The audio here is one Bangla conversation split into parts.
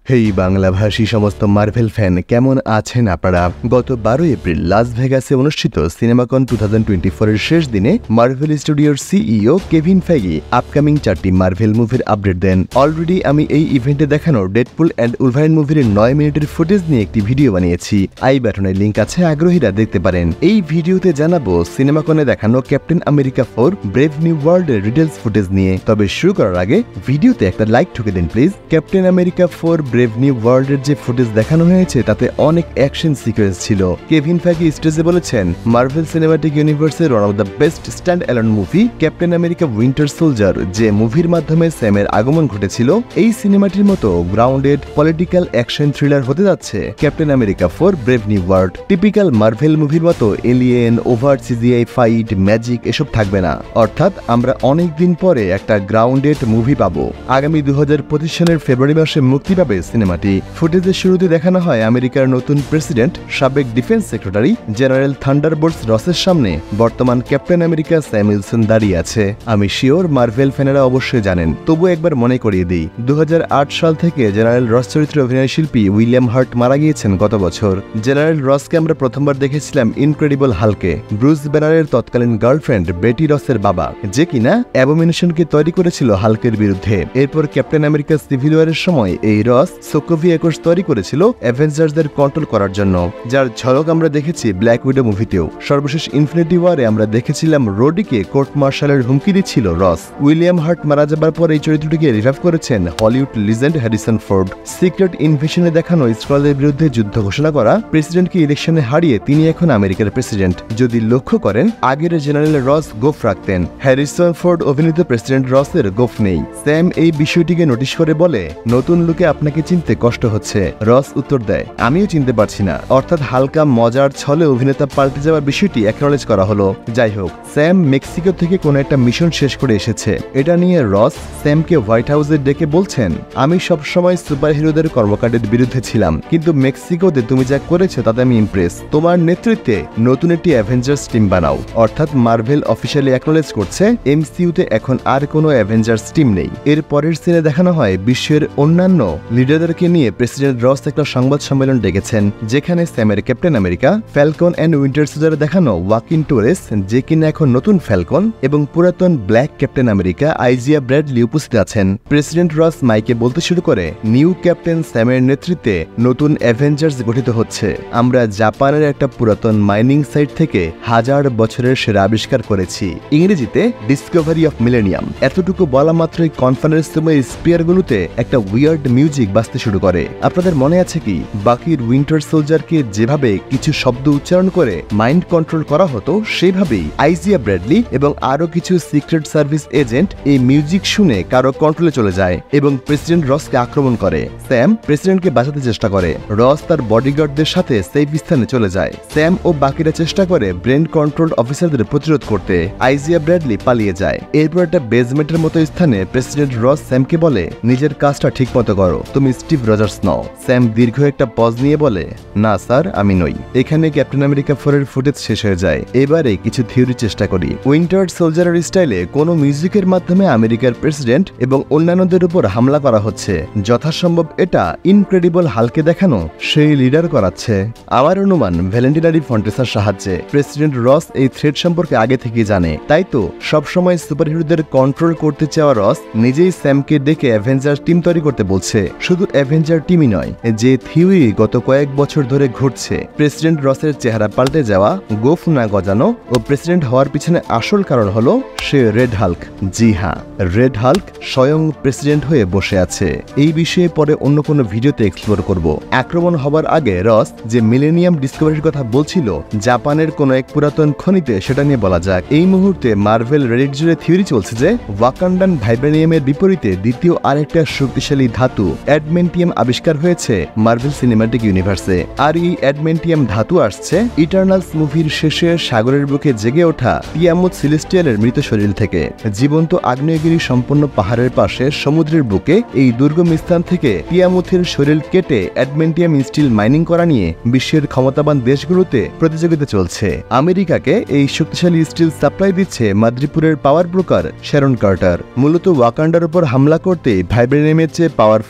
হেই বাংলাভাষী সমস্ত মার্ভেল ফ্যান, কেমন আছেন আপনারা? গত 12 এপ্রিল লাস ভেগাসে অনুষ্ঠিত সিনেমাকন 2024 এর শেষ দিনে মার্ভেল স্টুডিওর সিইও কেভিন ফেগি আপকামিং 4টি মার্ভেল মুভির আপডেট দেন। অলরেডি আমি এই ইভেন্টে দেখানো ডেডপুল অ্যান্ড উলভারিন মুভির 9 মিনিটের ফুটেজ নিয়ে একটি ভিডিও বানিয়েছি। আই বাটনের লিঙ্ক আছে, আগ্রহীরা দেখতে পারেন। এই ভিডিওতে জানাবো সিনেমাকনে দেখানো ক্যাপ্টেন আমেরিকা 4 ব্রেভ নিউ ওয়ার্ল্ডের ডিটেলস ফুটেজ নিয়ে। তবে শুরু করার আগে ভিডিওতে একটা লাইক ঠুকে দিন please. Captain America 4 Brave New ওয়ার্ল্ডের যে ফুটেজ দেখানো হয়েছে তাতে অনেক অ্যাকশন সিকোয়েন্স ছিল। কেভিন ফেগি স্টেজে বলেছেন, মার্ভেল সিনেমাটিক ইউনিভার্সের one of the best stand alone movie Captain America Winter Soldier, যে মুভির মাধ্যমে স্যামের আগমন ঘটেছিল, এই সিনেমাটির মতো গ্রাউন্ডেড পলিটিক্যাল অ্যাকশন থ্রিলার হতে যাচ্ছে Captain America 4 Brave New World. Typical Marvel মুভির মতো alien, over CGI fight, magic এসব থাকবে না। অর্থাৎ আমরা অনেক দিন পরে একটা গ্রাউন্ডেড মুভি পাবো। আগামী 2025 সালের ফেব্রুয়ারি মাসে মুক্তি পাবে সিনেমাটি। ফুটেজের শুরুতে দেখানো হয় আমেরিকার নতুন প্রেসিডেন্ট, সাবেক ডিফেন্স সেক্রেটারি জেনারেল থান্ডারবোল্টস রসের সামনে বর্তমান ক্যাপ্টেন আমেরিকা স্যাম উইলসন দাঁড়িয়ে আছে। আমি শিওর মার্ভেল ফ্যানেরা অবশ্যই জানেন, তবু একবার মনে করিয়ে দিই। 2008 সাল থেকে জেনারেল রস চরিত্রে অভিনয় শিল্পী উইলিয়াম হার্ট মারা গিয়েছেন গত বছর। জেনারেল রসকে আমরা প্রথমবার দেখেছিলাম ইনক্রেডিবল হাল্কে, ব্রুস ব্যানারের তৎকালীন গার্লফ্রেন্ড বেটি রসের বাবা, যে কিনা অ্যাবোমিনেশনকে তৈরি করেছিল হাল্কের বিরুদ্ধে। এরপর ক্যাপ্টেন আমেরিকা সিভিল ওয়ারের সময় এই রস সোকোভি একোশ তৈরি করেছিল অ্যাভেঞ্জার্সদের কন্ট্রোল করার জন্য, যার ঝলক আমরা দেখেছি ব্ল্যাক উইডো মুভিতেও। সর্বশেষ ইনফিনিটি ওয়ারে আমরা দেখেছিলাম রোডিকে কোর্ট মার্শালের হুমকি দিচ্ছিল রস। উইলিয়াম হার্ট মারা যাবার পর এই চরিত্রটিকে রিভাইভ করেছেন Hollywood legend Harrison Ford. Secret ইনভেশনে দেখানো স্ক্রলের বিরুদ্ধে যুদ্ধ ঘোষণা করা প্রেসিডেন্টকে ইলেকশনে হারিয়ে তিনি এখন আমেরিকার প্রেসিডেন্ট। যদি লক্ষ্য করেন, আগের জেনারেল রস গোফ রাখতেন, হ্যারিসন ফোর্ড অভিনীত প্রেসিডেন্ট রসের গোফ নেই। স্যাম এই বিষয়টিকে নোটিশ করে বলে, নতুন লুকে আপনাকে চিনতে কষ্ট হচ্ছে। রস উত্তর দেয়, আমিও চিনতে পারছি না। অর্থাৎ হালকা মজার ছলে অভিনেতা পাল্টে যাওয়ার বিষয়টি অ্যাকনলেজ করা হলো। যাই হোক, স্যাম মেক্সিকো থেকে কোনো একটা মিশন শেষ করে এসেছে। এটা নিয়ে রস স্যামকে হোয়াইট হাউসে ডেকে বলছেন, আমি সবসময় সুপার হিরোদের কর্মকাণ্ডের বিরুদ্ধে ছিলাম, কিন্তু মেক্সিকোতে তুমি যা করেছো তাতে আমি ইমপ্রেস। তোমার নেতৃত্বে নতুন একটি অ্যাভেঞ্জার্স টিম বানাও। অর্থাৎ মার্ভেল অফিসিয়ালি অ্যাকনলেজ করছে এমসিইউতে এখন আর কোনো অ্যাভেঞ্জার্স টিম নেই। এর পরের সিনে দেখানো হয় বিশ্বের অন্যান্য লিডারদেরকে নিয়ে প্রেসিডেন্ট রস একটা সংবাদ সম্মেলন ডেকেছেন, যেখানে স্যামের Captain America, Falcon and Winter সোলজারে দেখানো ওয়াকিন টোরেস, যে কিনা এখন নতুন ফ্যালকন, এবং পুরাতন black Captain America Isaiah Bradley উপস্থিত আছেন। প্রেসিডেন্ট রস মাইকে বলতে শুরু করে, নিউ ক্যাপ্টেন স্যামের নেতৃত্বে নতুন অ্যাভেঞ্জার্স গঠিত হচ্ছে। আমরা জাপানের একটা পুরাতন মাইনিং সাইট থেকে 1000 বছরের সেরা আবিষ্কার করেছি, ইংরেজিতে ডিসকভারি অফ মিলেনিয়াম। এতটুকু বলা মাত্রই কনফারেন্স রুমের স্পিয়ারগুলোতে একটা উইয়ার্ড মিউজিক বাজতে শুরু করে। আপনাদের মনে আছে কি, বাকির উইন্টার সোলজারকে যেভাবে কিছু শব্দ উচ্চারণ করে মাইন্ড কন্ট্রোল করা হতো, সেভাবেই আইজিয়া ব্র্যাডলি এবং আরো কিছু সিক্রেট সার্ভিস এজেন্ট এই মিউজিক শুনে কারো কন্ট্রোলে চলে যায় এবং প্রেসিডেন্ট রসকে আক্রমণ করে। স্যাম প্রেসিডেন্টকে বাঁচাতে চেষ্টা করে। রস তার বডিগার্ডদের সাথে সেফ স্থানে চলে যায়। স্যাম ও বাকিরা চেষ্টা করে ব্রেন কন্ট্রোল অফিসারদের প্রতিরোধ করতে। আইজিয়া ব্র্যাডলি পালিয়ে যায়। এরপর একটা বেসমেন্টের মতো স্থানে প্রেসিডেন্ট রস স্যামকে বলে, নিজের কাজটা ঠিক মতো করো, তুমি স্টিভ রজার্স নও। স্যাম দীর্ঘ একটা পজ নিয়ে বলে, না স্যার, আমি নই। এখানে ক্যাপ্টেন আমেরিকা 4 এর ফুটেজ শেষ হয়ে যায়। এবারে কিছু থিওরি চেষ্টা করি। উইন্টার সোলজারের স্টাইলে কোনো মিউজিকের মাধ্যমে আমেরিকার প্রেসিডেন্ট এবং অন্যান্যদের উপর হামলা করা হচ্ছে। যথাসম্ভব এটা ইনক্রেডিবল হালকে দেখানো সেই লিডার করাচ্ছে। আমার অনুমান ভ্যালেন্টিনারি ফন্টেসার সাহায্যে। প্রেসিডেন্ট রস এই থ্রেড সম্পর্কে আগে থেকে জানে, তাই তো সবসময় সুপার হিরোদের কন্ট্রোল করতে চাওয়া রস নিজেই স্যামকে ডেকে অ্যাভেঞ্জার টিম তৈরি করতে বলছে। শুধু অ্যাভেঞ্জার টিমই নয়, যে থিওরি গত কয়েক বছর ধরে ঘটছে, প্রেসিডেন্ট রসের চেহারা পাল্টে যাওয়া, গোফ না গজানো ও প্রেসিডেন্ট হওয়ার পিছনে আসল কারণ হলো সে রেড হাল্ক। জি হ্যাঁ, রেড হাল্ক স্বয়ং প্রেসিডেন্ট হয়ে বসে আছে। এই বিষয়ে পরে অন্য কোনো ভিডিওতে এক্সপ্লোর করব। আক্রমণ হবার আগে রস যে মিলেনিয়াম ডিসকভারির কথা বলছিল জাপানের কোনো এক পুরাতন খনিতে, সেটা নিয়ে বলা যাক। এই মুহূর্তে মার্ভেল রেডিট জুড়ে থিওরি চলছে যে ওয়াকান্ডান ভাইব্রেনিয়ামের বিপরীতে দ্বিতীয় আরেকটা শক্তিশালী ধাতু অ্যাডমেন্টিয়াম আবিষ্কার হয়েছে মার্ভেল সিনেমাটিক ইউনিভার্সে। আর এই অ্যাডমেন্টিয়াম ধাতু আসছে ইটারনালস মুভির শেষে সাগরের বুকে জেগে ওঠা টিয়ামুথ সিলেস্টিয়ালের মৃত শরীর থেকে। জীবন্ত আগ্নেয়গিরি সম্পন্ন পাহাড়ের পাশে সমুদ্রের বুকে এই দুর্গম স্থান থেকে টিয়ামুথের শরীর কেটে অ্যাডমেন্টিয়াম স্টিল মাইনিং করা নিয়ে বিশ্বের ক্ষমতাবান দেশগুলোতে প্রতিযোগিতা চলছে। আমেরিকাকে এই শক্তিশালী স্টিল সাপ্লাই দিচ্ছে মাদ্রিপুরের পাওয়ার ব্রোকার শ্যারন কার্টার। মূলত ওয়াকান্ডার উপর হামলা করতে ভাইব্রেনিয়ামের চেয়ে পাওয়ারফুল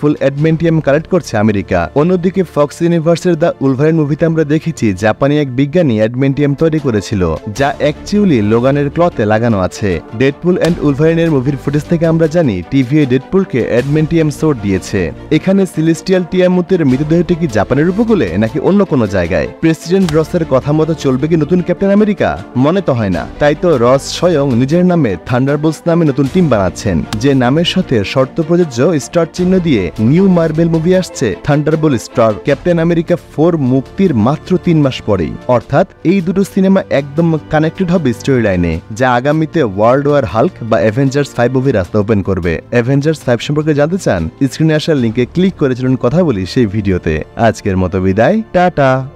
অ্যাডমেন্টিয়াম কালেক্ট করছে আমেরিকা। অন্যদিকে ফক্স ইউনিভার্সের দ্য উলভারিন মুভিতে আমরা দেখেছি জাপানি এক বিজ্ঞানী অ্যাডমেন্টিয়াম তৈরি করেছিল, যা অ্যাকচুয়ালি লোগানের ক্লথে লাগানো আছে। ডেডপুল অ্যান্ড উলভারিনের মুভির ফুটেজ থেকে আমরা জানি টিভিএ ডেডপুলকে অ্যাডমেন্টিয়াম সোর্ট দিয়েছে। এখানে সিলেস্টিয়াল টিয়ামুতের মৃতদেহটি কি জাপানের উপকূলে নাকি অন্য কোনো জায়গায়? প্রেসিডেন্ট রসের কথা মতো চলবে কি নতুন ক্যাপ্টেন আমেরিকা? মনে তো হয় না। তাই তো রস স্বয়ং নিজের নামে থান্ডারবোল্টস নামে নতুন টিম বানাচ্ছেন, যে নামের সাথে শর্ত প্রযোজ্য স্টার চিহ্ন দিয়ে নিউ মার্বেল মুভি আসছে থান্ডারবোল্ট স্টার ক্যাপ্টেন আমেরিকা 4 মুক্তির মাত্র 3 মাস পরেই। অর্থাৎ এই দুটো সিনেমা একদম কানেক্টেড হবে স্টোরি লাইনে, যা আগামীতে ওয়ার্ল্ড ওয়ার হাল্ক বা অ্যাভেঞ্জার্স 5 মুভি রাস্তা ওপেন করবে। অ্যাভেঞ্জার্স 5 সম্পর্কে জানতে চান? স্ক্রিনে আসার লিঙ্কে ক্লিক করে চলুন কথা বলি সেই ভিডিওতে। আজকের মতো বিদায়, টাটা।